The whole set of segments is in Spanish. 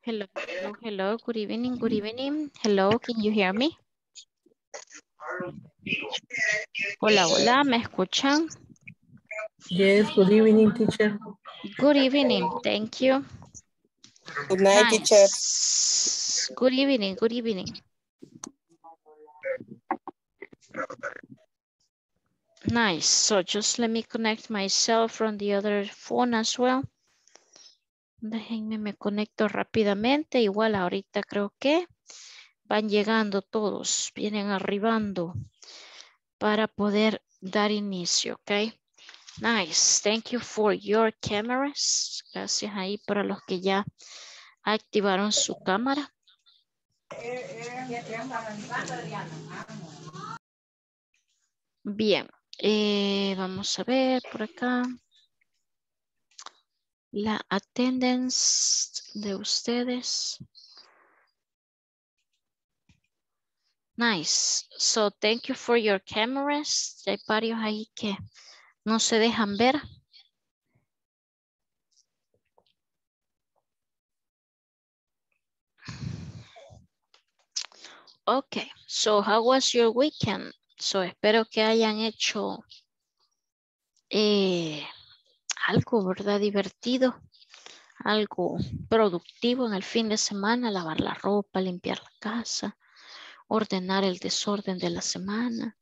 Hello, hello, hello. Good evening, good evening. Hello, can you hear me? Hola, hola, ¿me escuchan? Yes, good evening, teacher. Good evening, thank you. Good night, teacher. Nice. Good evening, good evening. Nice. So just let me connect myself from the other phone as well. Déjenme, me conecto rápidamente. Igual ahorita creo que van llegando todos, vienen arribando para poder dar inicio, ¿ok? Nice. Thank you for your cameras. Gracias ahí para los que ya activaron su cámara. Bien. Vamos a ver por acá. La attendance de ustedes. Nice. So thank you for your cameras. Hay varios ahí que no se dejan ver. Okay. So how was your weekend? So espero que hayan hecho algo, ¿verdad? Divertido. Algo productivo en el fin de semana. Lavar la ropa, limpiar la casa. Ordenar el desorden de la semana.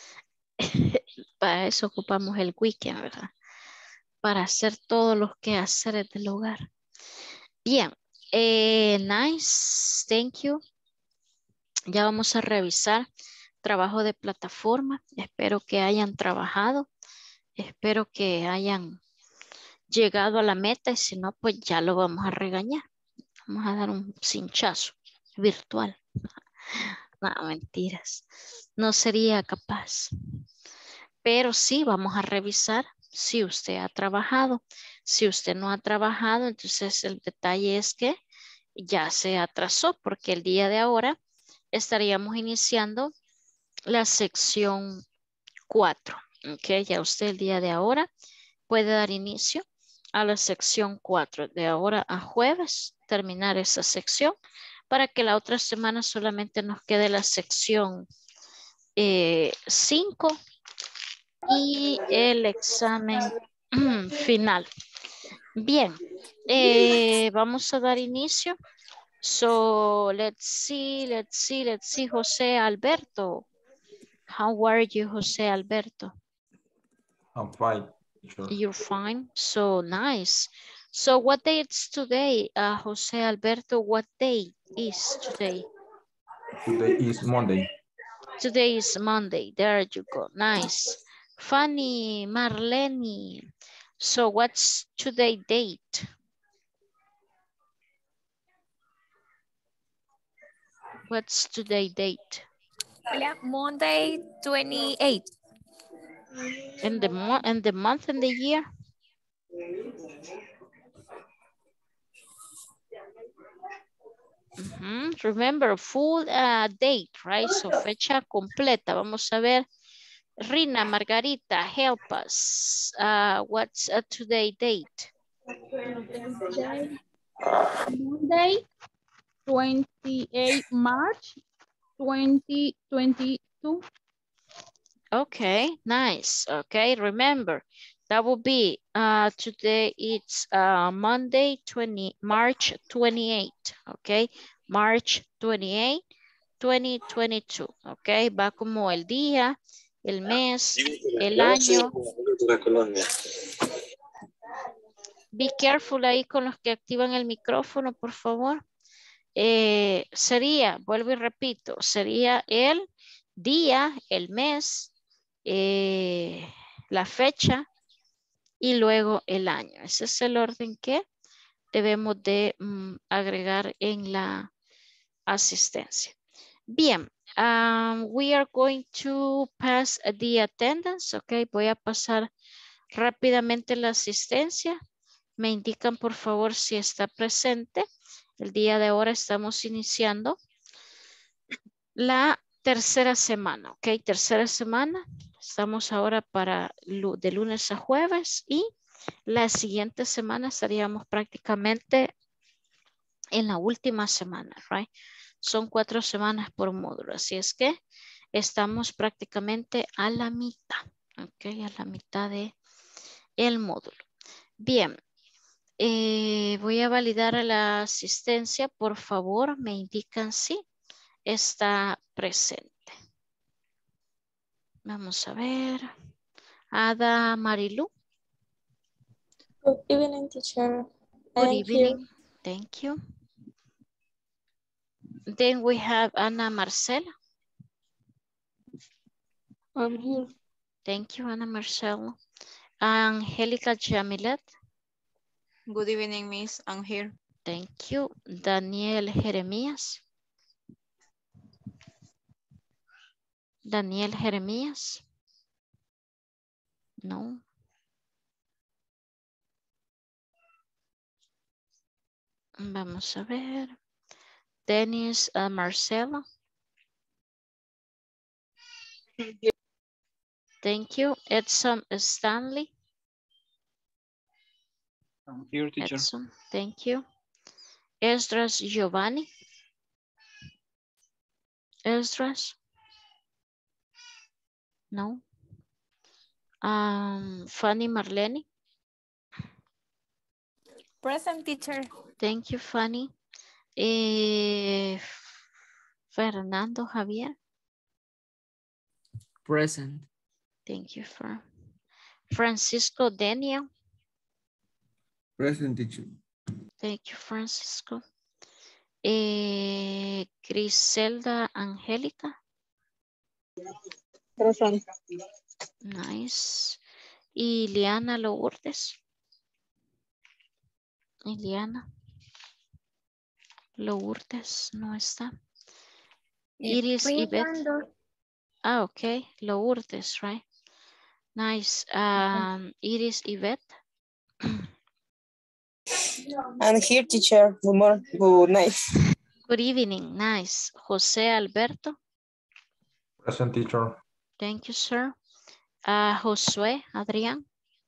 Para eso ocupamos el weekend, ¿verdad? Para hacer todos los quehaceres del hogar. Bien, nice, thank you. Ya vamos a revisar trabajo de plataforma. Espero que hayan trabajado. Espero que hayan llegado a la meta y si no, pues ya lo vamos a regañar. Vamos a dar un cinchazo virtual. No, mentiras. No sería capaz. Pero sí, vamos a revisar si usted ha trabajado. Si usted no ha trabajado, entonces el detalle es que ya se atrasó porque el día de ahora estaríamos iniciando la sección 4. Ok, ya usted el día de ahora puede dar inicio a la sección 4. De ahora a jueves, terminar esa sección para que la otra semana solamente nos quede la sección 5 y el examen final. Bien, vamos a dar inicio. So let's see, José Alberto. How are you, José Alberto? I'm fine. Sure. You're fine. So nice. So what day is today, José Alberto? What day is today? Today is Monday. Today is Monday. There you go. Nice. Fanny, Marlene. So what's today date? What's today date? Monday 28. And the month and the year? Remember, full date, right? So fecha completa. Vamos a ver. Rina, Margarita, help us. What's today date? Monday, 28 March 2022. Okay, nice. Okay, remember, that will be today it's Monday, March 28. Okay, March 28, 2022. Okay, va como el día, el mes, el año. Be careful ahí con los que activan el micrófono, por favor. Sería, vuelvo y repito, sería el día, el mes, la fecha y luego el año. Ese es el orden que debemos de agregar en la asistencia. Bien, we are going to pass the attendance. Ok, voy a pasar rápidamente la asistencia. Me indican por favor si está presente. El día de ahora estamos iniciando la tercera semana, ¿ok? Tercera semana. Estamos ahora para de lunes a jueves y la siguiente semana estaríamos prácticamente en la última semana, right? Son 4 semanas por módulo, así es que estamos prácticamente a la mitad, ok, a la mitad de el módulo. Bien, voy a validar la asistencia, por favor, me indican si está presente. Vamos a ver. Ada Marilu. Good evening, teacher. I Good am evening. here. Thank you. Then we have Ana Marcela. I'm here. Thank you, Ana Marcela. Angélica Jamilet. Good evening, Miss. I'm here. Thank you. Daniel Jeremías. Daniel Jeremías. No. Vamos a ver. Dennis Marcela. Thank you. Edson Stanley. I'm here, teacher. Edson, thank you. Esdras Giovanni. Esdras. No. Fanny Marlene. Present, teacher. Thank you, Fanny. Fernando Javier. Present. Thank you, Francisco Daniel. Present, teacher. Thank you, Francisco. Griselda Angélica. Present. Nice. Iliana Lourdes. Iliana Lourdes no está. Iris Ivette. Ah, okay. Lourdes, right? Nice. Iris Yvette. I'm here, teacher. Good morning. Good night. Good evening. Nice. Jose Alberto. Present, teacher. Thank you, sir. Josué Adrián.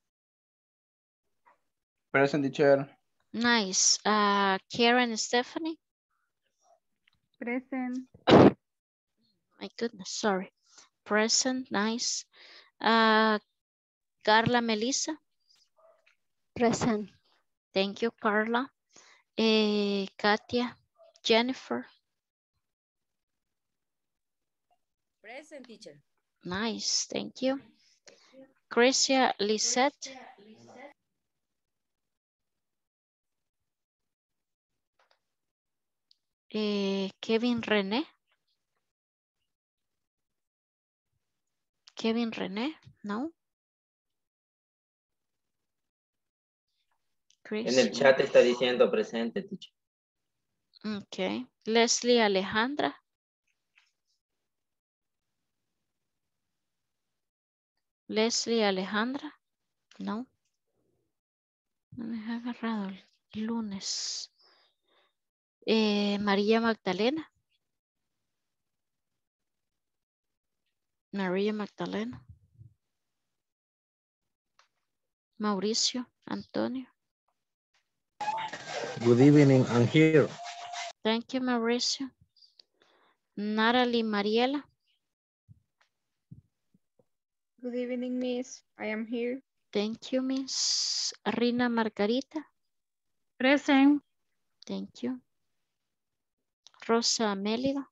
Present, teacher. Nice. Karen Stephanie. Present. My goodness, sorry. Present, nice. Carla Melissa. Present. Thank you, Carla. Katia. Jennifer. Present, teacher. Nice, thank you. Chrisia Lisette. Kevin René. Kevin René, no. Chris. En el chat está diciendo presente, teacher. Ok. Leslie Alejandra. Leslie Alejandra. No. No me ha agarrado el lunes. María Magdalena. María Magdalena. Mauricio Antonio. Good evening, I'm here. Thank you, Mauricio. Natalie Mariela. Good evening, Miss. I am here. Thank you, Miss. Rina Margarita. Present. Thank you. Rosa Mélida.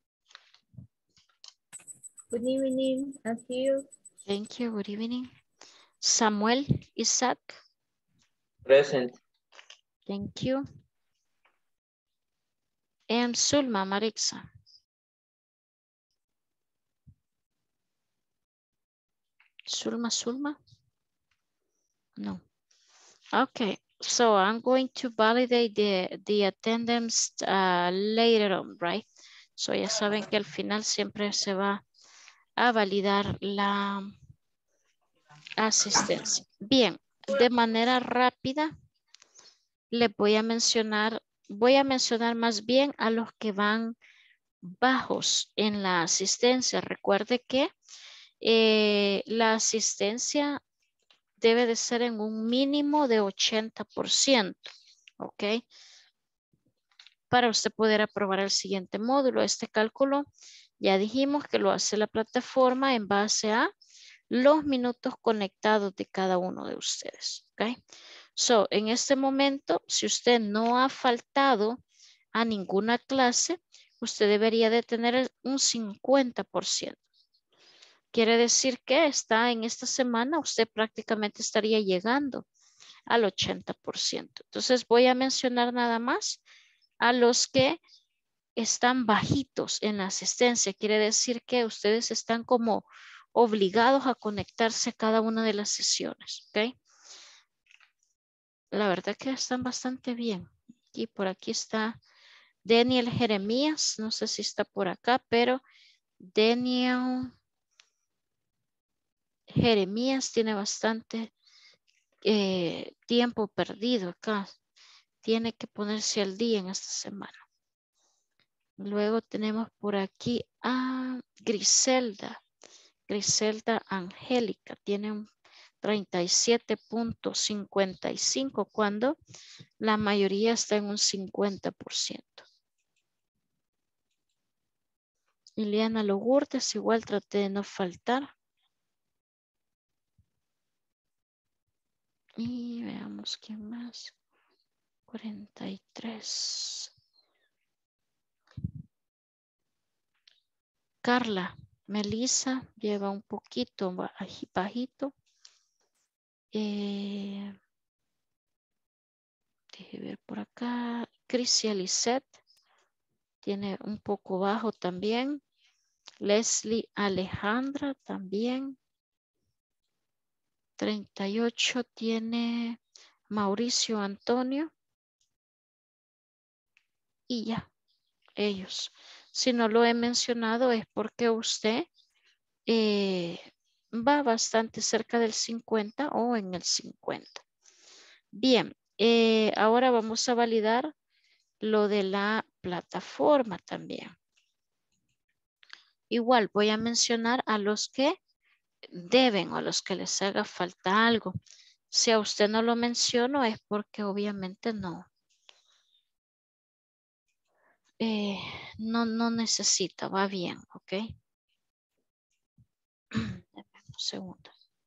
Good evening. I'm here. Thank you. Good evening. Samuel Isaac. Present. Thank you. And Zulma Marixa. Zulma? No. Okay, so I'm going to validate the attendance later on, right? So ya saben que al final siempre se va a validar la asistencia. Bien, de manera rápida les voy a mencionar más bien a los que van bajos en la asistencia. Recuerde que la asistencia debe de ser en un mínimo de 80%, ¿ok? para usted poder aprobar el siguiente módulo. Este cálculo ya dijimos que lo hace la plataforma en base a los minutos conectados de cada uno de ustedes. ¿Ok? So, en este momento, si usted no ha faltado a ninguna clase, usted debería de tener un 50%. Quiere decir que en esta semana usted prácticamente estaría llegando al 80%. Entonces voy a mencionar nada más a los que están bajitos en la asistencia. Quiere decir que ustedes están como obligados a conectarse a cada una de las sesiones. ¿Ok? La verdad que están bastante bien. Y por aquí está Daniel Jeremías. No sé si está por acá, pero Daniel Jeremías tiene bastante tiempo perdido acá. Tiene que ponerse al día en esta semana. Luego tenemos por aquí a Griselda. Griselda Angélica tiene un 37.55 cuando la mayoría está en un 50%. Liliana Lourdes, igual traté de no faltar. Y veamos quién más. 43. Carla, Melissa lleva un poquito bajito. Deje ver por acá. Crisia Lisette tiene un poco bajo también. Leslie Alejandra también. 38 tiene Mauricio Antonio. Y ya, ellos. Si no lo he mencionado es porque usted va bastante cerca del 50 o en el 50. Bien, ahora vamos a validar lo de la plataforma también. Igual voy a mencionar a los que deben o a los que les haga falta algo. Si a usted no lo menciono es porque obviamente no. No necesita, va bien, ¿ok? Deme un segundo.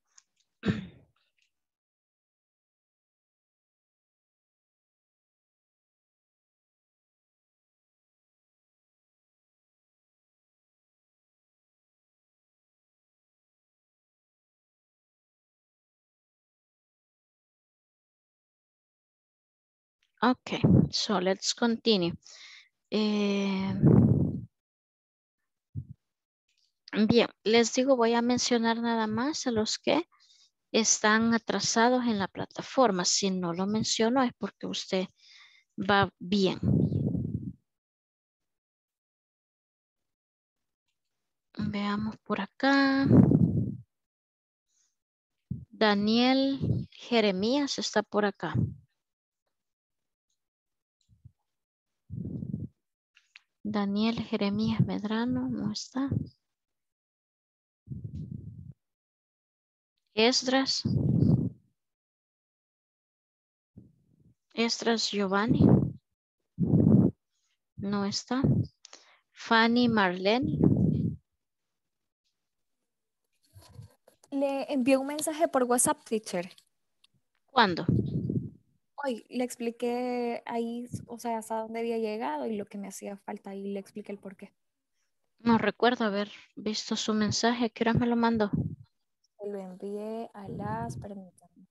Ok, so let's continue. Bien, les digo, voy a mencionar nada más a los que están atrasados en la plataforma. Si no lo menciono es porque usted va bien. Veamos por acá. Daniel Jeremías está por acá. Daniel Jeremías Medrano no está. Esdras. Esdras Giovanni. No está. Fanny Marlene. Le envié un mensaje por WhatsApp, teacher. ¿Cuándo? Hoy le expliqué ahí, o sea, hasta dónde había llegado y lo que me hacía falta y le expliqué el porqué. No recuerdo haber visto su mensaje. ¿A qué hora me lo mandó? Se lo envié a las, permítanme,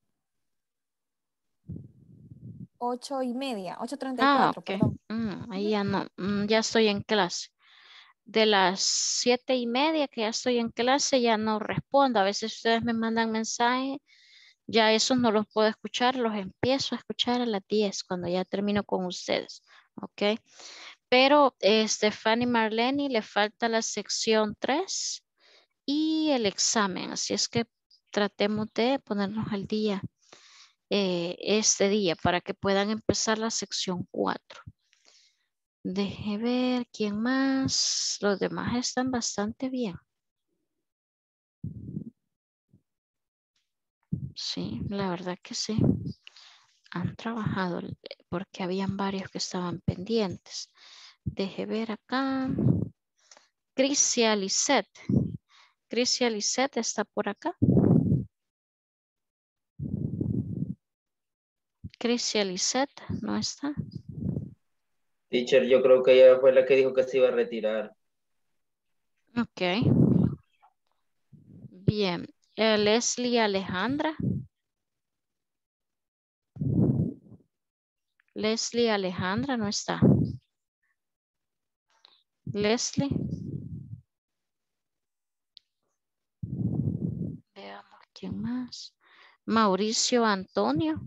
8:30, 8:34, Ok. perdón. Ahí ya no, ya estoy en clase. De las 7:30 que ya estoy en clase ya no respondo. A veces ustedes me mandan mensajes, ya esos no los puedo escuchar, los empiezo a escuchar a las 10 cuando ya termino con ustedes. Ok. Pero Fanny Marlene le falta la sección 3 y el examen. Así es que tratemos de ponernos al día este día para que puedan empezar la sección 4. Deje ver quién más. Los demás están bastante bien. Sí, la verdad que sí. han trabajado porque habían varios que estaban pendientes. Deje ver acá. Crisia Lisette. Crisia Lisette está por acá. Crisia Lisette no está. Teacher, yo creo que ella fue la que dijo que se iba a retirar. Ok. Bien. Leslie Alejandra. Leslie Alejandra no está. Leslie. Veamos quién más. Mauricio Antonio.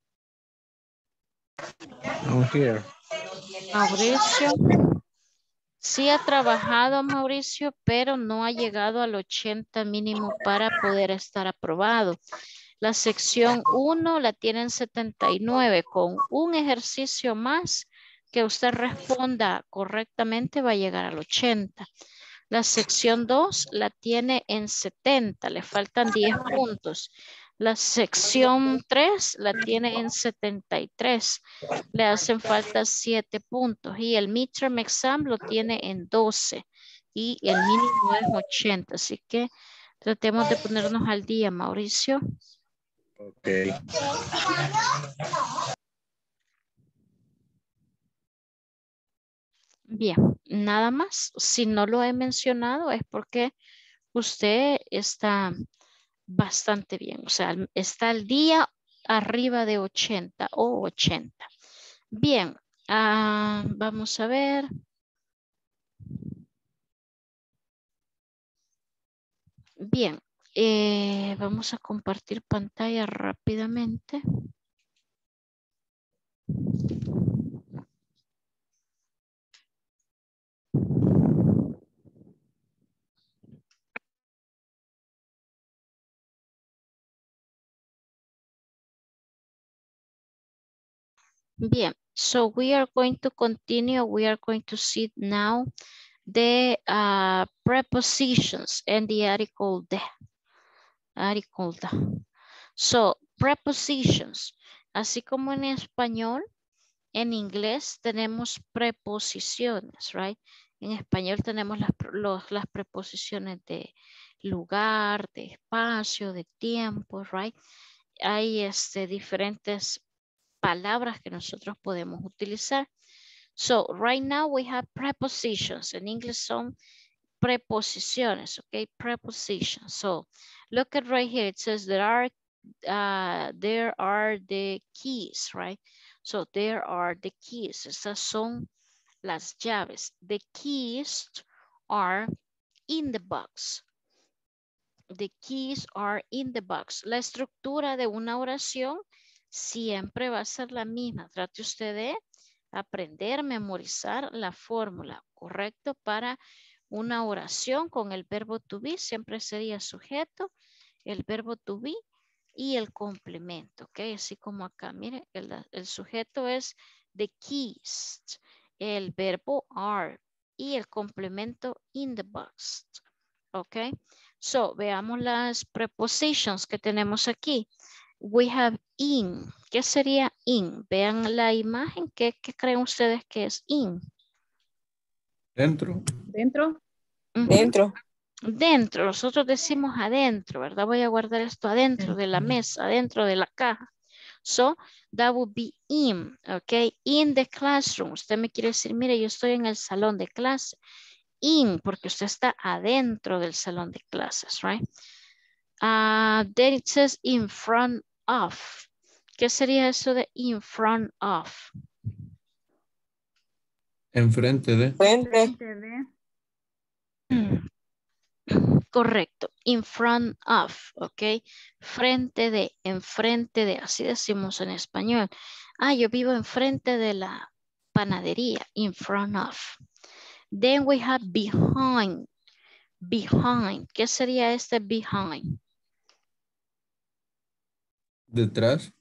I'm here. Mauricio. Sí ha trabajado Mauricio, pero no ha llegado al 80 mínimo para poder estar aprobado. La sección 1 la tiene en 79. Con un ejercicio más que usted responda correctamente va a llegar al 80. La sección 2 la tiene en 70. Le faltan 10 puntos. La sección 3 la tiene en 73. Le hacen falta 7 puntos. Y el midterm exam lo tiene en 12. Y el mínimo es 80. Así que tratemos de ponernos al día, Mauricio. Ok. Bien, nada más. Si no lo he mencionado es porque usted está bastante bien. O sea, está al día arriba de 80 o 80. Bien, vamos a ver. Bien, vamos a compartir pantalla rápidamente. Bien, so we are going to continue. We are going to see now the prepositions and the article de. Article de. So, prepositions. Así como en español, en inglés tenemos preposiciones, right? En español tenemos las preposiciones de lugar, de espacio, de tiempo, right? Hay diferentes palabras que nosotros podemos utilizar. So, right now we have prepositions. En inglés son preposiciones, okay? Prepositions. So, look at right here. It says there are the keys, right? So, there are the keys. Estas son las llaves. The keys are in the box. The keys are in the box. La estructura de una oración siempre va a ser la misma. Trate usted de aprender, memorizar la fórmula, ¿correcto? Para una oración con el verbo to be siempre sería sujeto, el verbo to be y el complemento, ¿ok? Así como acá, mire, el sujeto es the keys, el verbo are y el complemento in the box, ¿ok? So, veamos las prepositions que tenemos aquí. We have in. ¿Qué sería in? Vean la imagen. ¿Qué creen ustedes que es in? Dentro. Dentro. Dentro. Dentro. Nosotros decimos adentro, ¿verdad? Voy a guardar esto adentro de la mesa, adentro de la caja. So, that would be in, ¿ok? In the classroom. Usted me quiere decir, mire, yo estoy en el salón de clase. In, porque usted está adentro del salón de clases, right? Then it says in front of. ¿Qué sería eso de in front of? Enfrente de. Frente. Correcto. In front of, ¿ok? Frente de, enfrente de. Así decimos en español. Yo vivo enfrente de la panadería. In front of. Then we have behind. Behind. ¿Qué sería este behind? Detrás.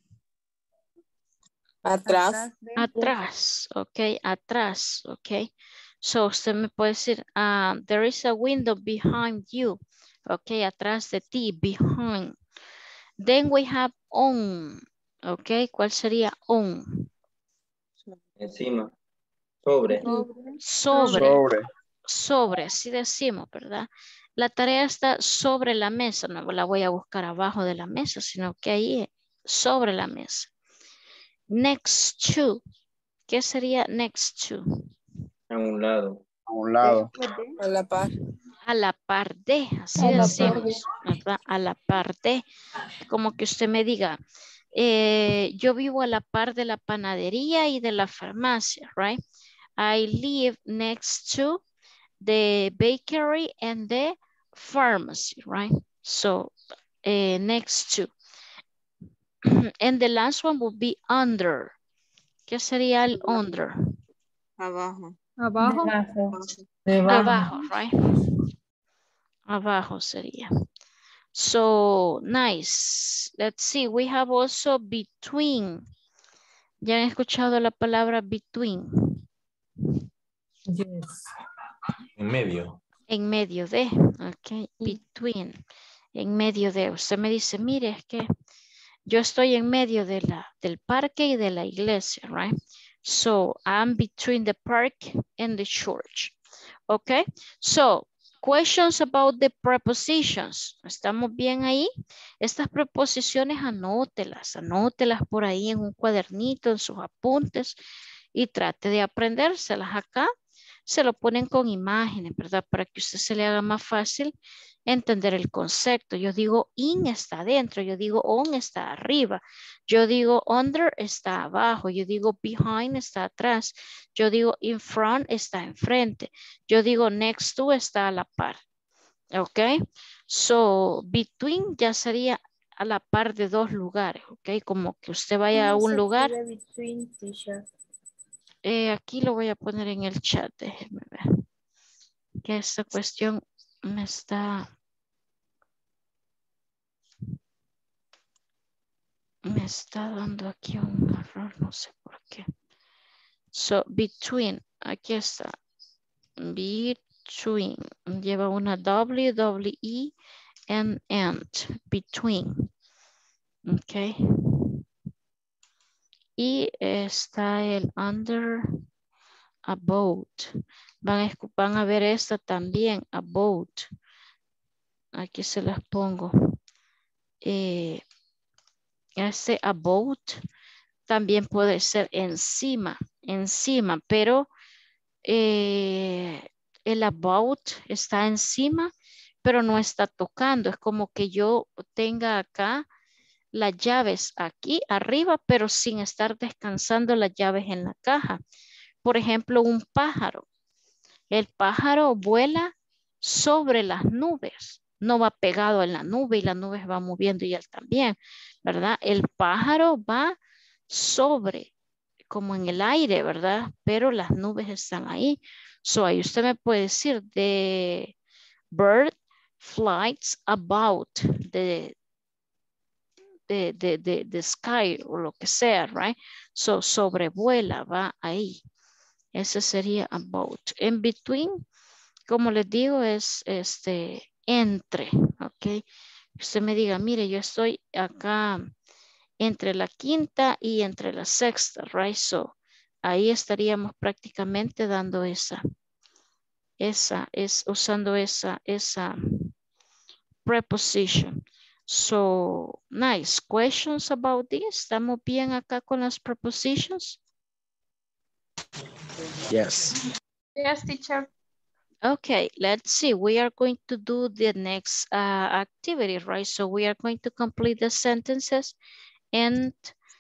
Atrás. Atrás, ok, atrás, ok. So, usted me puede decir, there is a window behind you. Ok, atrás de ti, behind. Then we have on. Ok, ¿cuál sería on? Encima. Sobre. Sobre, así decimos, ¿verdad? La tarea está sobre la mesa, no la voy a buscar abajo de la mesa, sino que ahí sobre la mesa. Next to, ¿qué sería next to? A un lado. A la par. A la par de, así A la decimos, par de. ¿verdad? A la par de, como que usted me diga, yo vivo a la par de la panadería y de la farmacia, right? I live next to the bakery and the pharmacy, right? So, next to. And the last one would be under. ¿Qué sería el under? Abajo. Abajo. Debajo. Abajo, right? Abajo sería. So, nice. Let's see. We have also between. ¿Ya han escuchado la palabra between? Yes. En medio. En medio de. Ok. Between. En medio de. Usted me dice, mire, es que yo estoy en medio de del parque y de la iglesia, right? So, I'm between the park and the church. Okay, so, questions about the prepositions. ¿Estamos bien ahí? Estas preposiciones anótelas por ahí en un cuadernito, en sus apuntes y trate de aprendérselas acá. Se lo ponen con imágenes, ¿verdad? Para que a usted se le haga más fácil entender el concepto. Yo digo in está adentro, yo digo on está arriba, yo digo under está abajo, yo digo behind está atrás, yo digo in front está enfrente, yo digo next to está a la par. Ok, so between ya sería a la par de dos lugares, ok, como que usted vaya a un lugar. Between, teacher. Aquí lo voy a poner en el chat, déjenme ver. Que esta cuestión me está dando aquí un error, no sé por qué. So, between, aquí está. Between, lleva una W, E, and, between. Ok. Y está el under, about. Van a ver esta también, about. Aquí se las pongo. Ese about también puede ser encima, pero el about está encima, pero no está tocando. Es como que yo tenga acá las llaves aquí arriba, pero sin estar descansando las llaves en la caja. Por ejemplo, un pájaro. El pájaro vuela sobre las nubes. No va pegado en la nube y la nube se va moviendo y él también, ¿verdad? El pájaro va sobre, como en el aire, ¿verdad? Pero las nubes están ahí. So ahí usted me puede decir, the bird flies about the sky o lo que sea, right? So sobrevuela, va ahí. Ese sería about. In between, como les digo, es entre, ok. Usted me diga, mire, yo estoy acá entre la quinta y entre la sexta, right? So, ahí estaríamos prácticamente dando usando esa preposition. So, nice. Questions about this? ¿Estamos bien acá con las prepositions? Yes. Yes, teacher. Okay, let's see. We are going to do the next activity, right? So we are going to complete the sentences and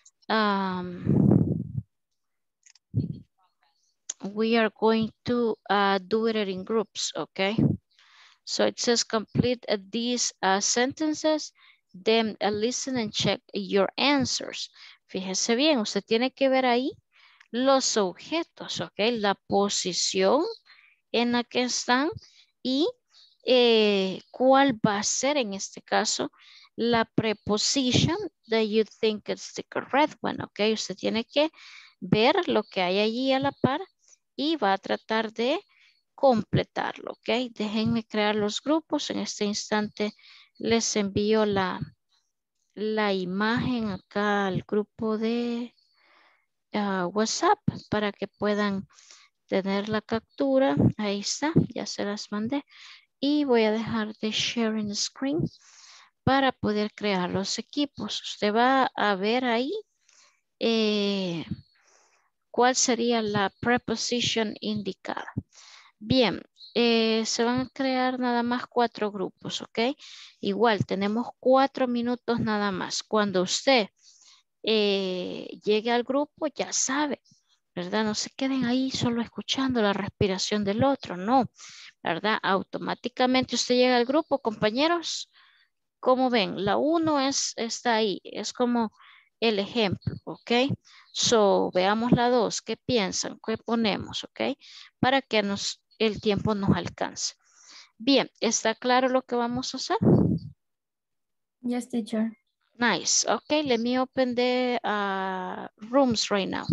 we are going to do it in groups, okay? So it says complete these sentences, then listen and check your answers. Fíjese bien, usted tiene que ver ahí los objetos, okay? La posición en la que están y cuál va a ser en este caso la preposition that you think is the correct one, ok. Usted tiene que ver lo que hay allí a la par y va a tratar de completarlo, ok. Déjenme crear los grupos. En este instante les envío la la imagen acá al grupo de WhatsApp para que puedan tener la captura. Ahí está, ya se las mandé. Y voy a dejar de sharing screen para poder crear los equipos. Usted va a ver ahí cuál sería la preposición indicada. Bien, se van a crear nada más 4 grupos, ¿ok? Igual, tenemos 4 minutos nada más. Cuando usted llegue al grupo, ya sabe, ¿verdad? No se queden ahí solo escuchando la respiración del otro, no, ¿verdad? Automáticamente usted llega al grupo, compañeros. Como ven, la 1 está ahí, es como el ejemplo, ¿ok? So, veamos la 2, ¿qué piensan? ¿Qué ponemos, ok? Para que el tiempo nos alcance. Bien, ¿está claro lo que vamos a hacer? Yes, teacher. Nice, ok, let me open the rooms right now.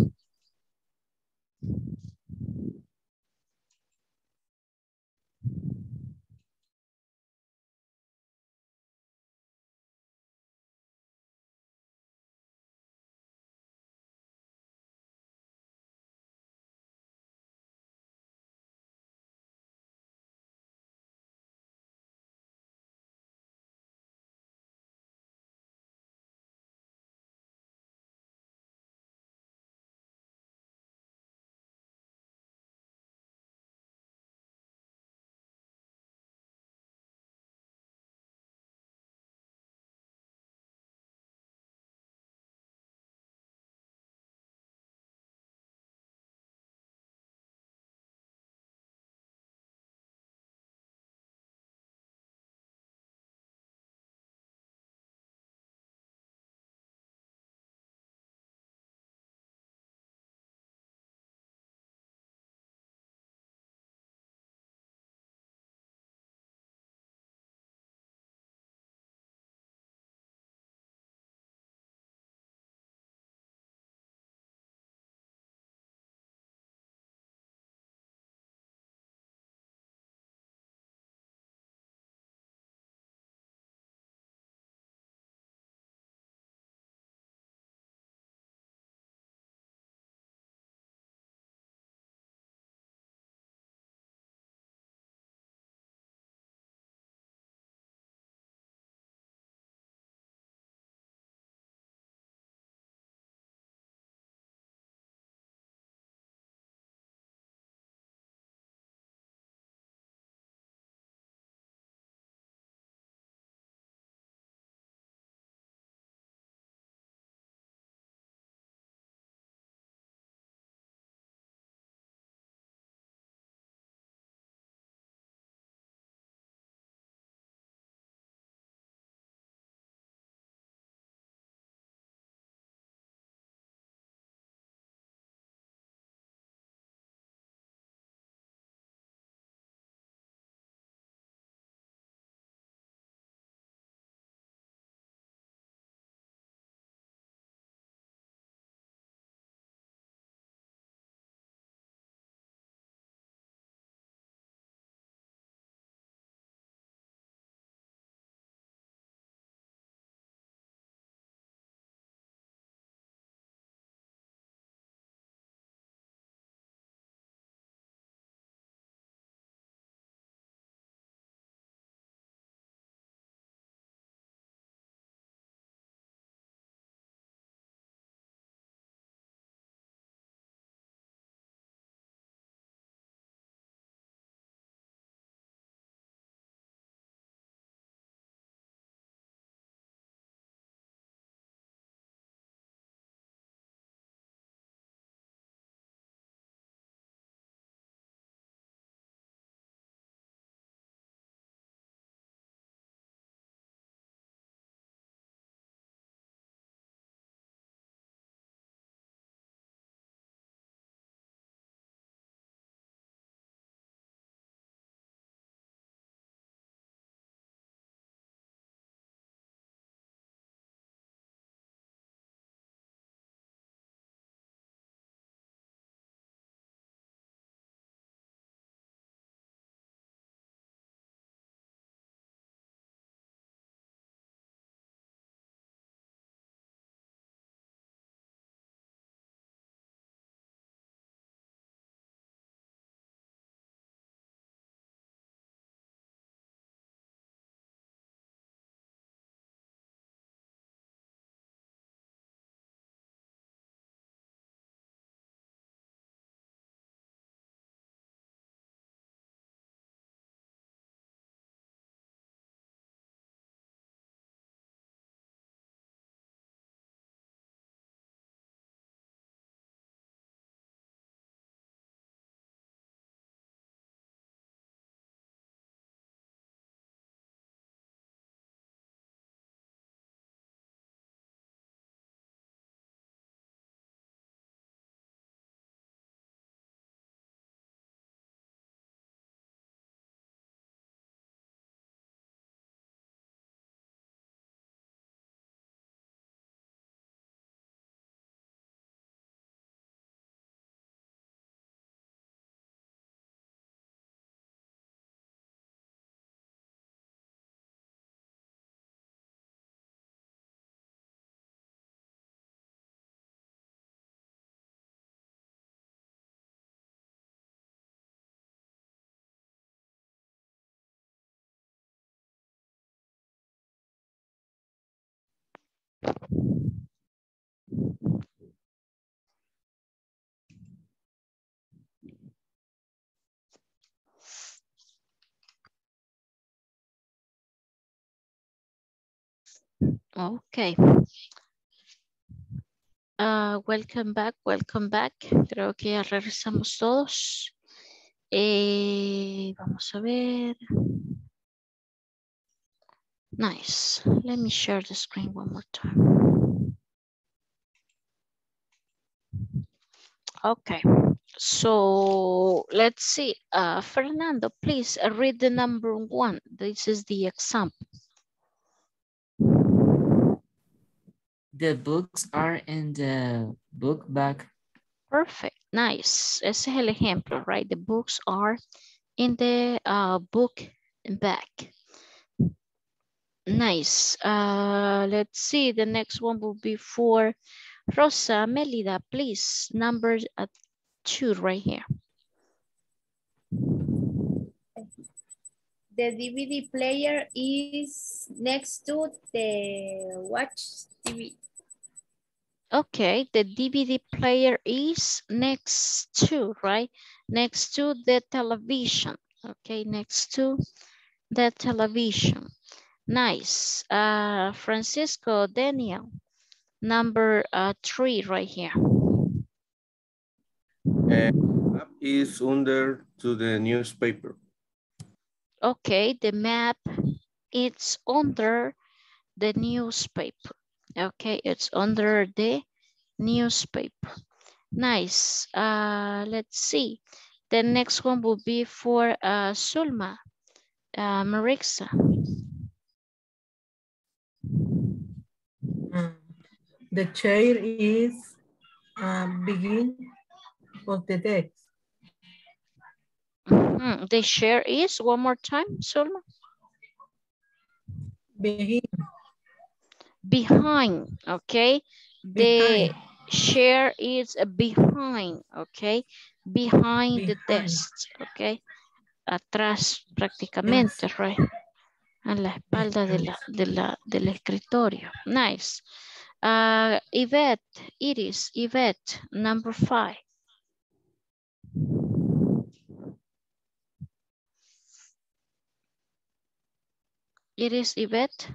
Okay. Welcome back, welcome back. Creo que ya regresamos todos. Vamos a ver. Nice. Let me share the screen one more time. Okay. So let's see. Fernando, please read the number 1. This is the example. The books are in the book bag. Perfect. Nice. Ese es el ejemplo, right? The books are in the book bag. Nice. Let's see. The next one will be for Rosa Melida, please. Number 2 right here. The DVD player is next to the watch TV. Okay, the DVD player is next to, right? Next to the television. Okay, next to the television. Nice. Francisco, Daniel, number 3 right here. Map is under to the newspaper. Okay, the map, it's under the newspaper. Okay, it's under the newspaper. Nice. Let's see. The next one will be for Sulma, Marixa. The chair is begin of the desk. The chair is, one more time, Sulma. Behind, okay. The chair is behind, okay. Behind the desk, okay. Atrás prácticamente, right. A la espalda del escritorio. Nice. Yvette, Iris, Yvette, number 5. Iris, Yvette.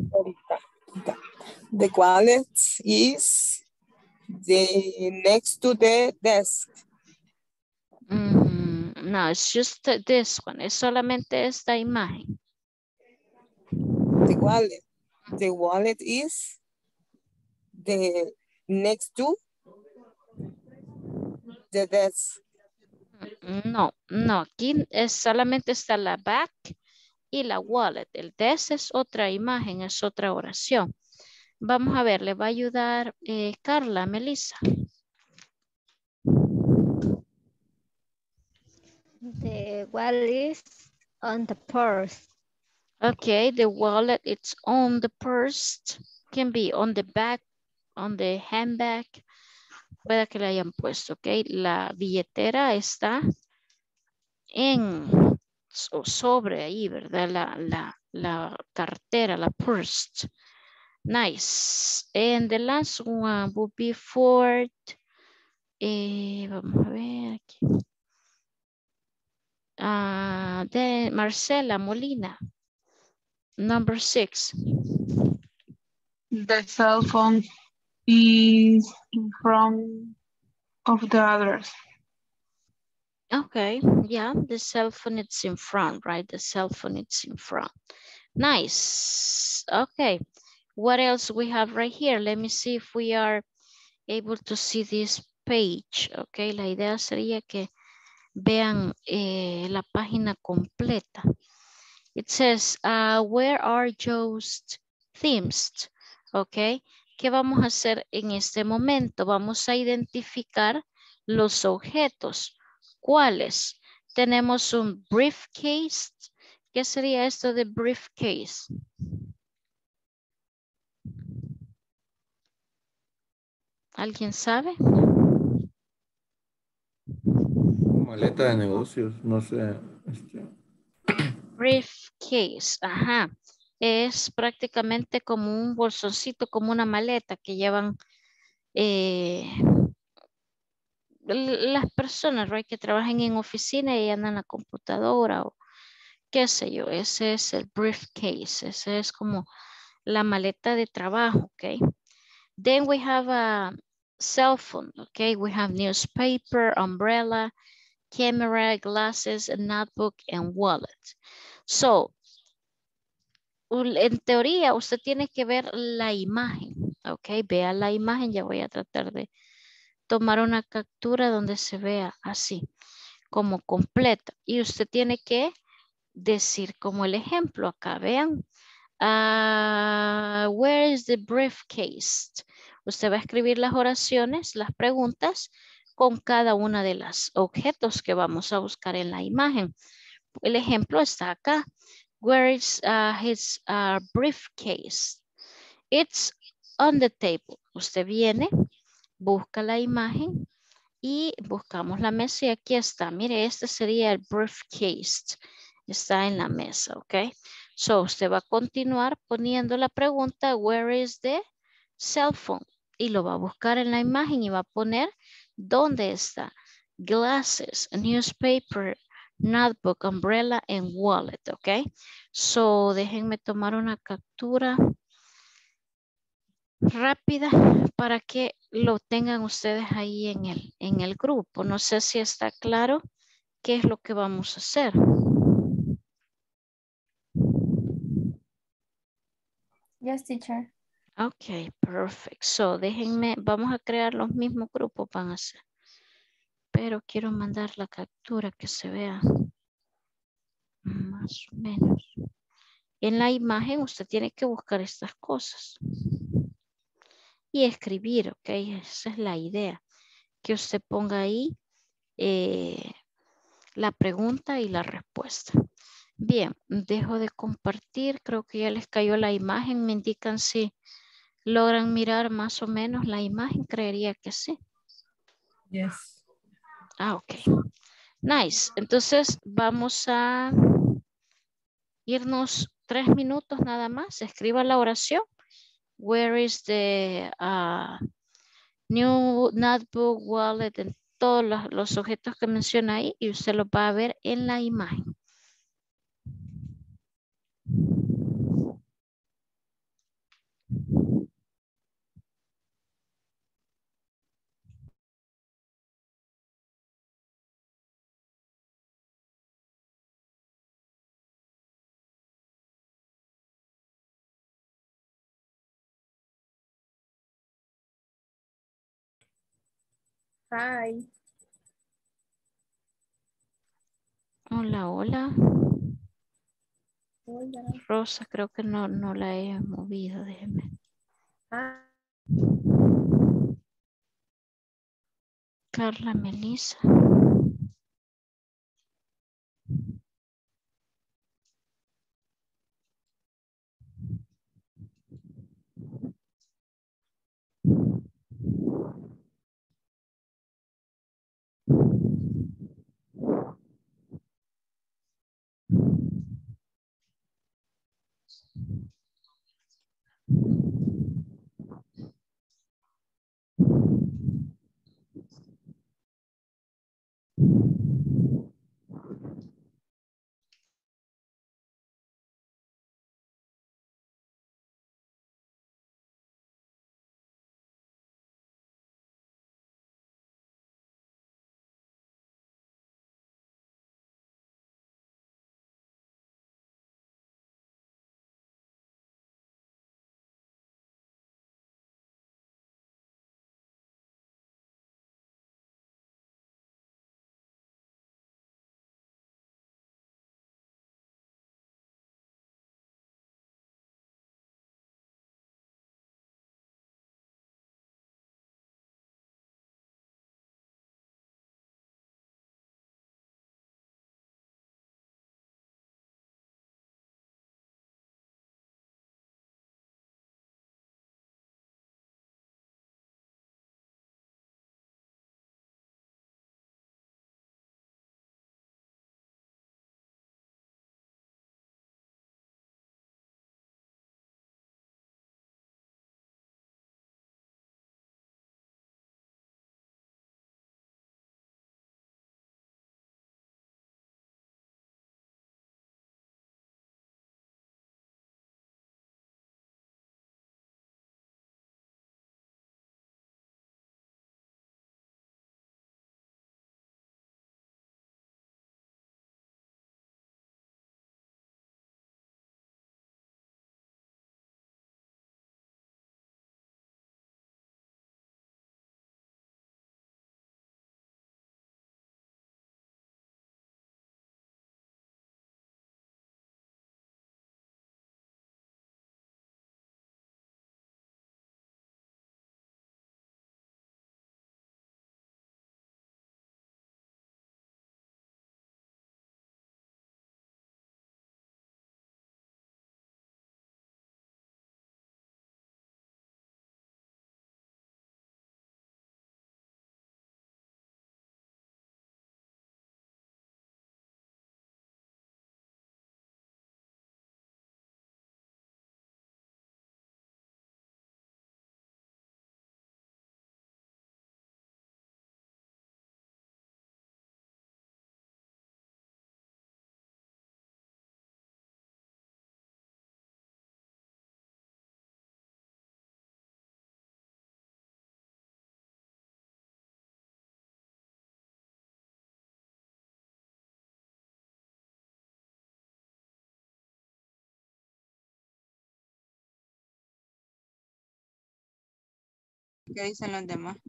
The wallet is next to the desk. No, it's just this one. Es solamente esta imagen. The wallet is the next to the desk. No, aquí es solamente está la back y la wallet. El desk es otra imagen, es otra oración. Vamos a ver, le va a ayudar Carla, Melissa. The wallet is on the purse. Okay, the wallet, it's on the purse. Can be on the back, on the handbag. Puede que le hayan puesto, ok. La billetera está en o sobre ahí, ¿verdad? La cartera, la purse. Nice. And the last one will be for, vamos a ver aquí. De Marcela Molina, number 6. The cell phone is in front of the others. Okay, yeah, the cell phone is in front, right? The cell phone is in front. Nice. Okay, what else we have right here? Let me see if we are able to see this page. Okay, la idea sería que vean la página completa. It says, where are Joe's themes? Okay, ¿qué vamos a hacer en este momento? Vamos a identificar los objetos. ¿Cuáles? Tenemos un briefcase. ¿Qué sería esto de briefcase? ¿Alguien sabe? Maleta de negocios, no sé. Briefcase, ajá. Es prácticamente como un bolsoncito, como una maleta que llevan las personas, right, que trabajan en oficina y andan en la computadora o qué sé yo. Ese es el briefcase. Ese es como la maleta de trabajo, okay? Then we have a cell phone, okay? We have newspaper, umbrella, camera, glasses, a notebook, and wallet. So, en teoría, usted tiene que ver la imagen, ok, vea la imagen, ya voy a tratar de tomar una captura donde se vea así, como completa, y usted tiene que decir como el ejemplo acá, vean, where is the briefcase? Usted va a escribir las oraciones, las preguntas, con cada una de los objetos que vamos a buscar en la imagen. El ejemplo está acá. Where is his briefcase? It's on the table. Usted viene, busca la imagen y buscamos la mesa y aquí está. Mire, este sería el briefcase. Está en la mesa, ¿ok? So, usted va a continuar poniendo la pregunta, where is the cell phone? Y lo va a buscar en la imagen y va a poner dónde está. Glasses, newspaper, notebook, umbrella, and wallet, ¿ok? So, déjenme tomar una captura rápida para que lo tengan ustedes ahí en el grupo. No sé si está claro qué es lo que vamos a hacer. Yes, teacher. Ok, perfect. So, déjenme, vamos a crear los mismos grupos, van a ser. Pero quiero mandar la captura que se vea más o menos. En la imagen usted tiene que buscar estas cosas. Y escribir, ok, esa es la idea. Que usted ponga ahí la pregunta y la respuesta. Bien, dejo de compartir. Creo que ya les cayó la imagen. Me indican si logran mirar más o menos la imagen. Creería que sí. Yes. Ok. Nice. Entonces vamos a irnos 3 minutos nada más. Escriba la oración. Where is the new notebook, wallet, en todos los objetos que menciona ahí y usted los va a ver en la imagen. Hi. Hola, hola. Hola. Rosa, creo que no la he movido, déjeme. Ah. Carla Melissa. ¿Qué dicen los demás?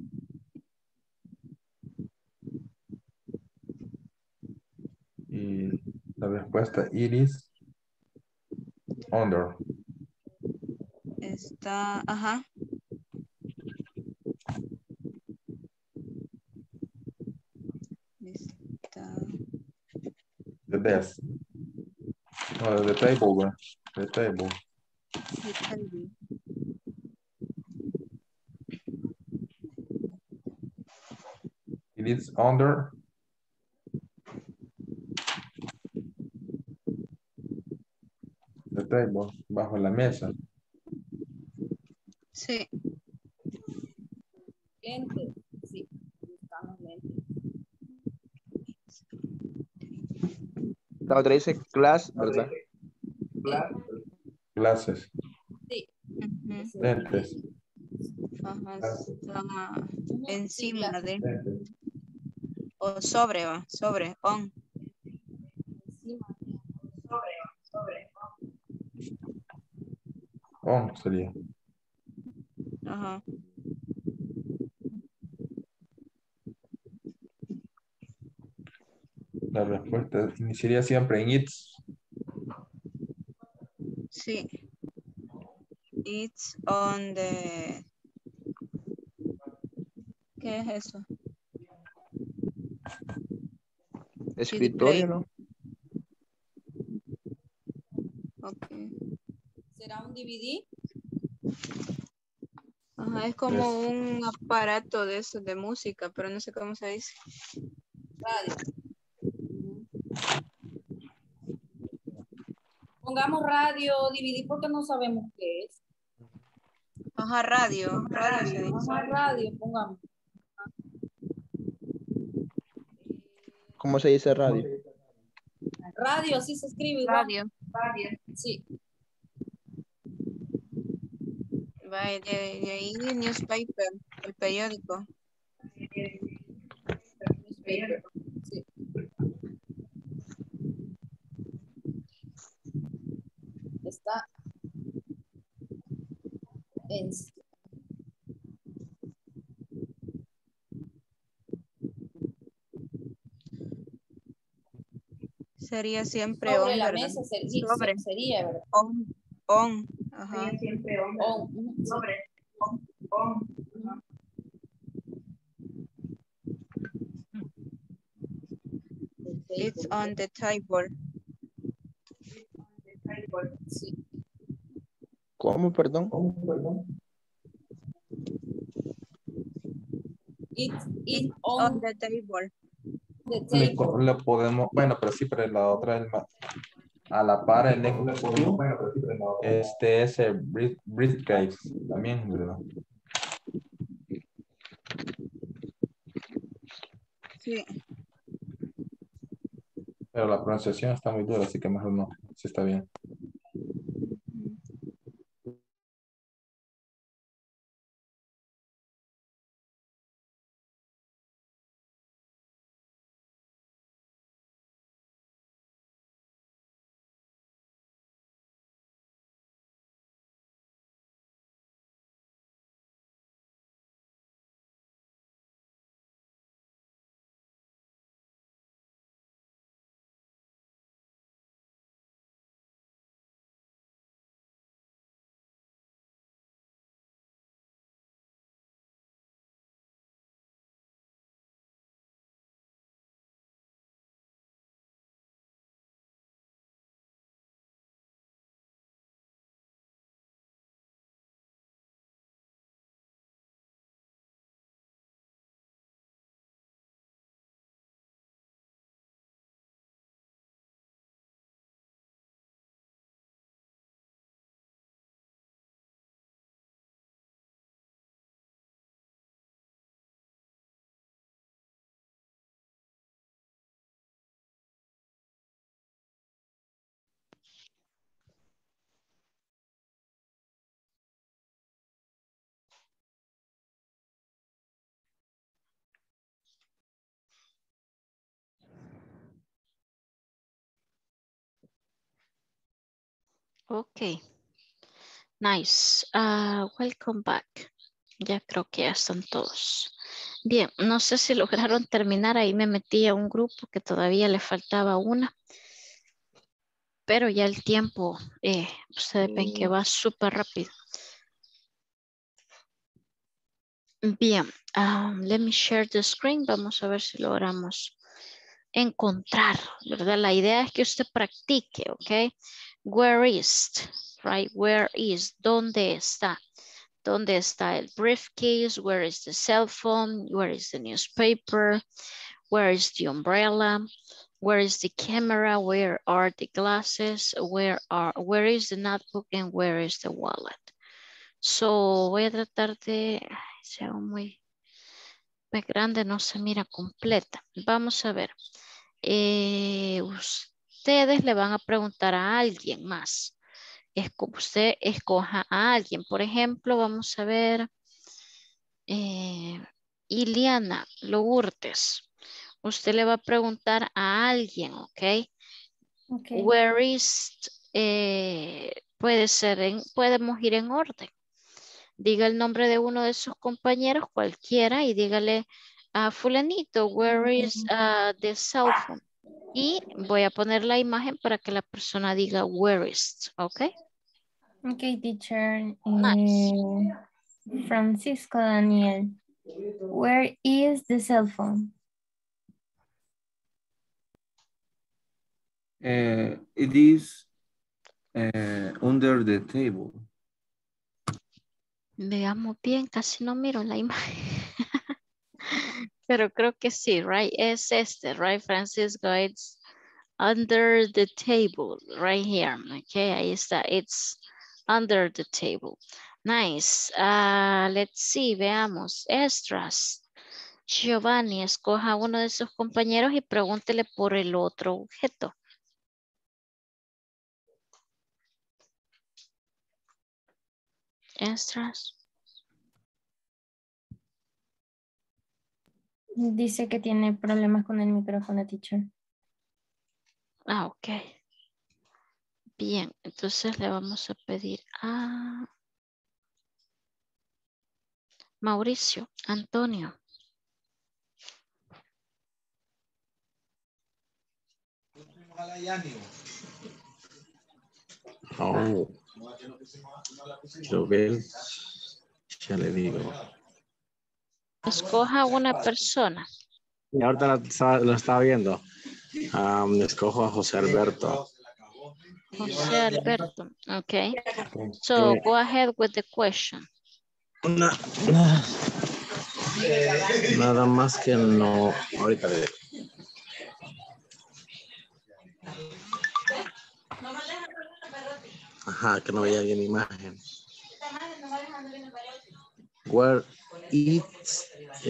Y la respuesta it is under. Está, ajá. Está. The desk. No, the table, güey. The table. The table. It is under the table, bajo la mesa. Sí. Lentes. Sí, buscamos lentes. La otra dice class, ¿verdad? Clases. Sí. Ujú. Lentes. Ajá, está encima de, Lentes. o sobre, va, sobre, on. On sería. Ajá. La respuesta iniciaría siempre en it's. Sí. It's on the... ¿Qué es eso? Escritorio, ¿no? Ok. ¿Será un DVD? Ajá, es como un aparato de eso, de música, pero no sé cómo se dice. Radio. Pongamos radio, DVD porque no sabemos qué es. Ajá, radio se dice. Ajá, radio, pongamos. ¿Cómo se dice radio? Radio, así se escribe igual. Radio. Sí. Va, de ahí newspaper, el periódico. Newspaper. Sí. Está en... Sería siempre sobre on, la ¿verdad? mesa Sobre. sería, ¿verdad? On. Ajá. Sería siempre on. Sobre. On. It's on the table. Sí. ¿Cómo, perdón? It's On the table. the table. Le podemos, bueno, pero sí, pero la otra es a la par el next to, ese briefcase también, ¿verdad? Sí. Pero la pronunciación está muy dura, así que mejor no, sí está bien. Okay. Nice. Welcome back. Ya creo que ya están todos. Bien, no sé si lograron terminar. Ahí me metí a un grupo que todavía le faltaba una. Pero ya el tiempo, ustedes ven que va súper rápido. Bien, let me share the screen. Vamos a ver si logramos encontrar, ¿verdad? La idea es que usted practique, ¿ok? Where is, right? Where is, ¿dónde está? ¿Dónde está el briefcase? Where is the cell phone? Where is the newspaper? Where is the umbrella? Where is the camera? Where are the glasses? Where is the notebook? And where is the wallet? So, voy a tratar de, sea muy grande, no se mira completa. Vamos a ver. Ustedes le van a preguntar a alguien más. Usted escoja a alguien. Por ejemplo, vamos a ver. Iliana Lourdes. Usted le va a preguntar a alguien, ¿ok? Okay. Where is, podemos ir en orden. Diga el nombre de uno de sus compañeros, cualquiera, y dígale a fulanito, where is the cell phone? Y voy a poner la imagen para que la persona diga where is, ¿ok? Okay, teacher. Nice. Francisco Daniel, where is the cell phone? It is under the table. Veamos bien, casi no miro la imagen. Pero creo que sí, right? Es este, right, Francisco? It's under the table, right here. Okay, ahí está. It's under the table. Nice. Let's see, veamos. Extras. Giovanni, escoja uno de sus compañeros y pregúntele por el otro objeto. Extras. Dice que tiene problemas con el micrófono, teacher. Ok. Bien, entonces le vamos a pedir a Mauricio, Antonio. Oh, Jovel, ya le digo. Escoja una persona. Y ahorita lo estaba viendo. Escojo a José Alberto. José Alberto. Okay. So go ahead with the question. Nada más que no. Ahorita le digo. Ajá, que no veía bien imagen. Where it's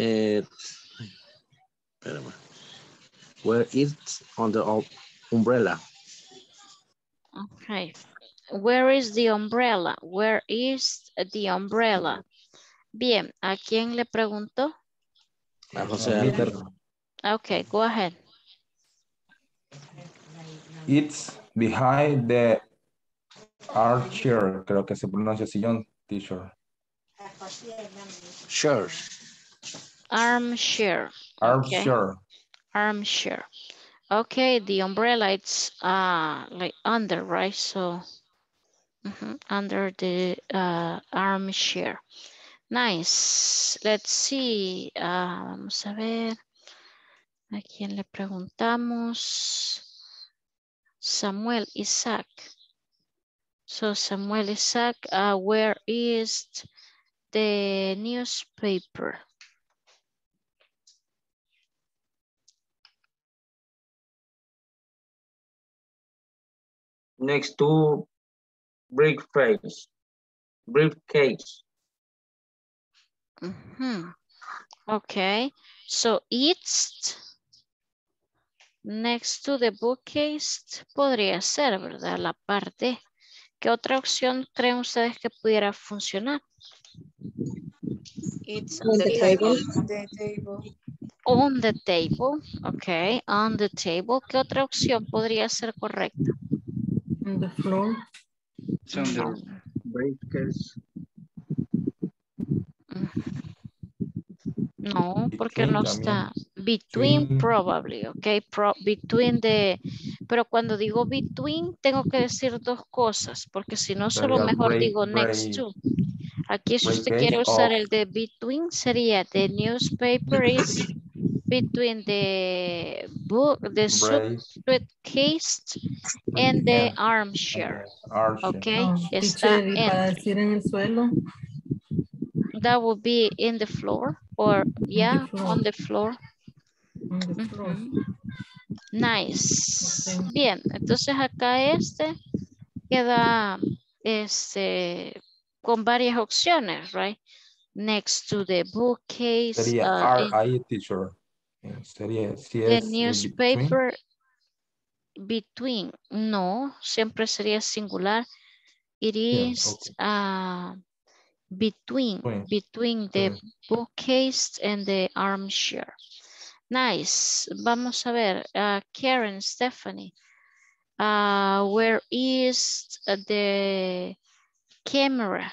espérame. Where it's on the umbrella. Okay. Where is the umbrella? Where is the umbrella? Bien, ¿a quién le preguntó? A José Alberto. Okay, go ahead. It's behind the armchair. Creo que se pronuncia sillón, teacher. Sure. Armchair. Okay. Armchair. Armchair. Okay, the umbrella, it's like under, right? So under the armchair. Nice. Let's see. Vamos a ver. ¿A quién le preguntamos? Samuel Isaac. So Samuel Isaac, where is the newspaper? Next to briefcase. Okay, so it's next to the bookcase. Podría ser, ¿verdad? La parte. ¿Qué otra opción creen ustedes que pudiera funcionar? It's on the table. The table. On the table, ok, on the table. ¿Qué otra opción podría ser correcta? On the floor. It's under briefcase. No, porque no está. Between Between. probably, ok. Between the... Pero cuando digo between, tengo que decir dos cosas, porque si no, solo Sería mejor digo next to. Aquí si usted quiere usar el de between, sería the newspaper is between the book, the suitcase and the armchair. Ok, está Teacher, y para entre. decir en el suelo. That would be in the floor or yeah, floor. on the floor. On the floor. Nice. Okay. Bien, entonces acá queda con varias opciones, right? Next to the bookcase. Sería ahí, teacher. Sería, si the es newspaper between. No, siempre sería singular. It is between the bookcase and the armchair. Nice. Vamos a ver. Karen, Stephanie. Where is the camera?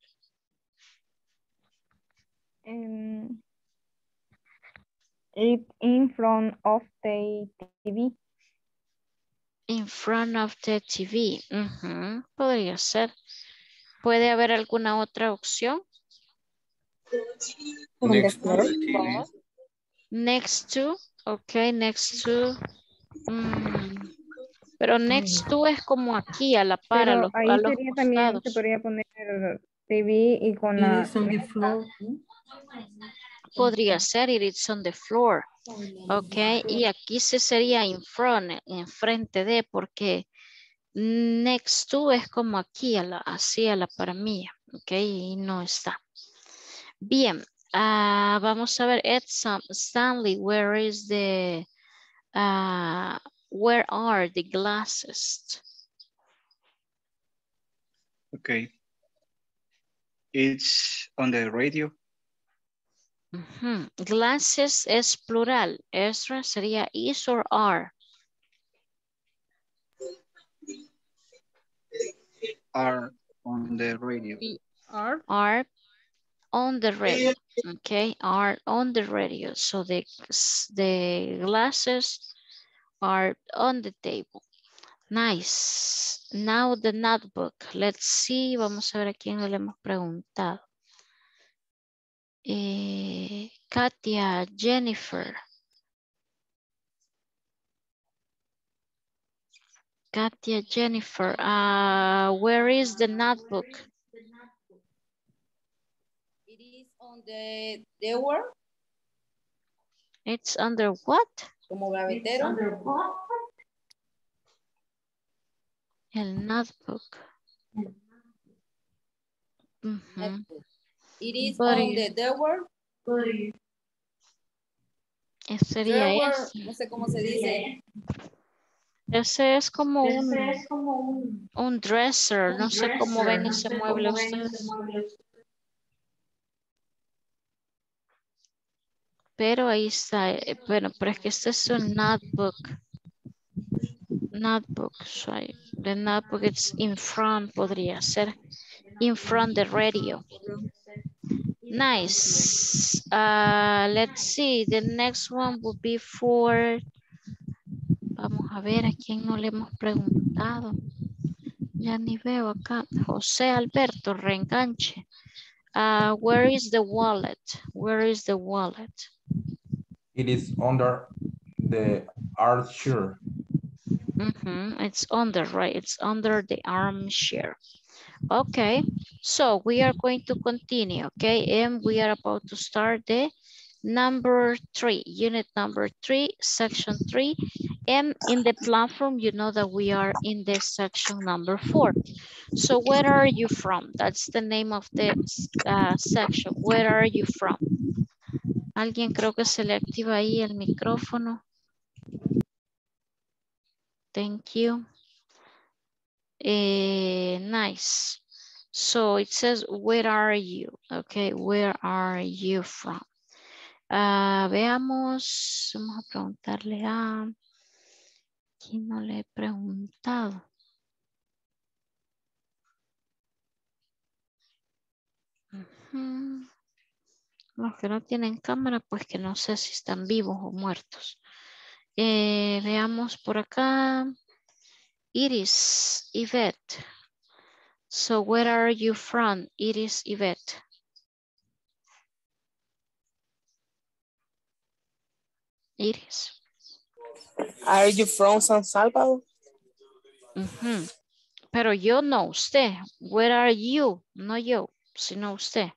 It's in front of the TV. In front of the TV. Podría ser. ¿Puede haber alguna otra opción? Next to the TV. Next to. Ok, next to. Pero next to es como aquí, a la par, Pero a ahí los sería también, costados. se podría poner TV y con la... on the floor. Podría ser, it is on the floor. Ok, y aquí sí sería in front, enfrente de, porque next to es como aquí, así a la par mía. Ok, y no está. Bien, vamos a ver, Edson, Stanley, where are the glasses? Okay. It's on the radio. Glasses es plural. Ezra sería is or are. Are on the radio. Are on the radio. Okay, are on the radio. So the glasses are on the table. Nice. Now the notebook. Let's see. Vamos a ver a quién le hemos preguntado. Katia, Jennifer. Katia, Jennifer. Where is the notebook? It is on the drawer. It's under what? Como gavetero. El notebook. It is on the drawer. Sería Drawer, ese. no sé cómo se dice. Ese es como un dresser. No sé cómo ven ese mueble ustedes. Pero ahí está. Bueno, pero es que este es un notebook. Notebook. So the notebook is in front. Podría ser. In front the radio. Nice. Let's see. The next one would be for... Vamos a ver a quién no le hemos preguntado. Ya ni veo acá. José Alberto, reenganche. Where is the wallet? Where is the wallet? It is under the armchair. It's under, right? It's under the armchair. Okay, so we are going to continue, okay? And we are about to start the number 3, unit number 3, section 3. And in the platform, you know that we are in the section number 4. So where are you from? That's the name of the section. Where are you from? Alguien creo que se le activa ahí el micrófono. Thank you. Nice. So it says, where are you? Okay, where are you from? Veamos, vamos a preguntarle a... ¿Quién no le he preguntado? Los que no tienen cámara, pues que no sé si están vivos o muertos. Veamos por acá. Iris, Yvette. So where are you from, Iris, Yvette? Iris. Are you from San Salvador? Ujú. Pero yo no, usted. Where are you? No yo, sino usted.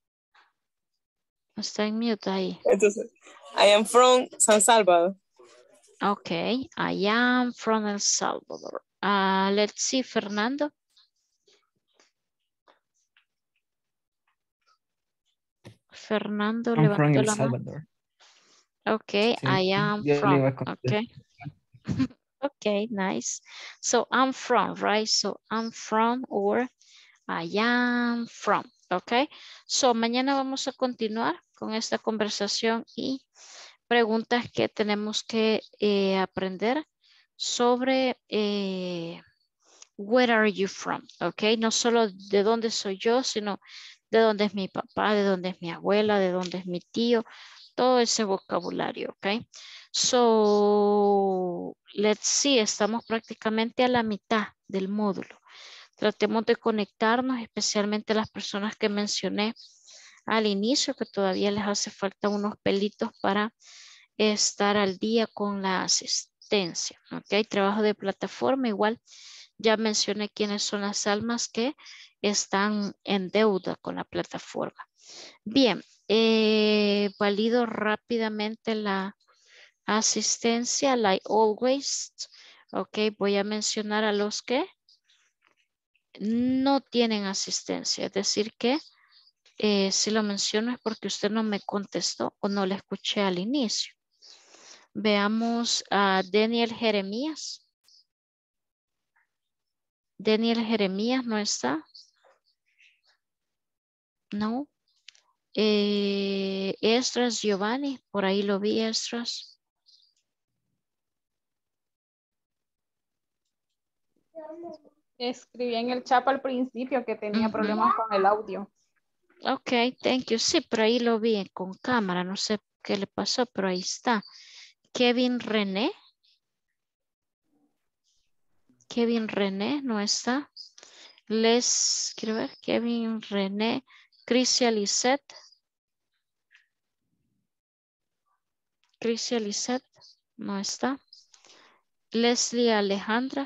Está en mute ahí. Entonces, I am from San Salvador. Okay, I am from El Salvador. Let's see, Fernando. Fernando I'm from levantó El la mano. Salvador. Okay, Sí, I am yo le from. iba a contestar. Okay. Okay, nice. So I'm from, right? So I'm from or I am from. Okay. So mañana vamos a continuar con esta conversación y preguntas que tenemos que aprender sobre where are you from, ok, no solo de dónde soy yo, sino de dónde es mi papá, de dónde es mi abuela, de dónde es mi tío, todo ese vocabulario, ok. So, let's see, estamos prácticamente a la mitad del módulo. Tratemos de conectarnos, especialmente las personas que mencioné al inicio, que todavía les hace falta unos pelitos para estar al día con la asistencia, ok. Trabajo de plataforma, igual ya mencioné quiénes son las almas que están en deuda con la plataforma. Bien, valido rápidamente la asistencia, like always. Ok, voy a mencionar a los que no tienen asistencia. Es decir que si lo menciono es porque usted no me contestó o no le escuché al inicio. Veamos a Daniel Jeremías. Daniel Jeremías no está. No. Estras Giovanni, por ahí lo vi, Estras. Escribí en el chat al principio que tenía problemas con el audio. Ok, thank you. Sí, por ahí lo vi con cámara. No sé qué le pasó, pero ahí está. Kevin René. Kevin René no está. Quiero ver, Kevin René. Crisia Lisette. Crisia Lisette no está. Leslie Alejandra.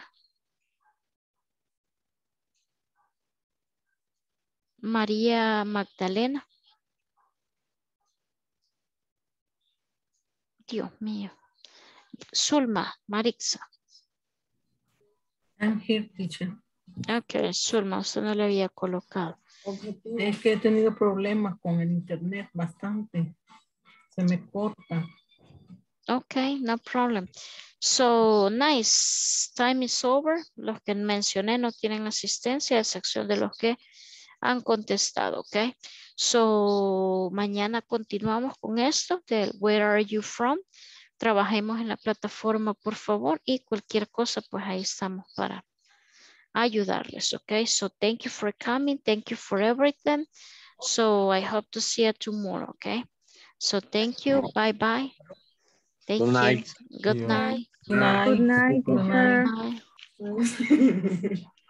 María Magdalena. Dios mío. Zulma, Marixa. I'm here, teacher. Ok, Zulma, usted no le había colocado. Es que he tenido problemas con el internet bastante. Se me corta. Ok, no problem. So, nice. Time is over. Los que mencioné no tienen asistencia, a excepción de los que han contestado, ok. So, mañana continuamos con esto de Where are you from? Trabajemos en la plataforma, por favor, y cualquier cosa, pues ahí estamos para ayudarles, ok. So, thank you for coming. Thank you for everything. So, I hope to see you tomorrow, ok. So, thank you. Bye-bye. Thank Good night. you. Good night. Good night. Good night, teacher. Bye.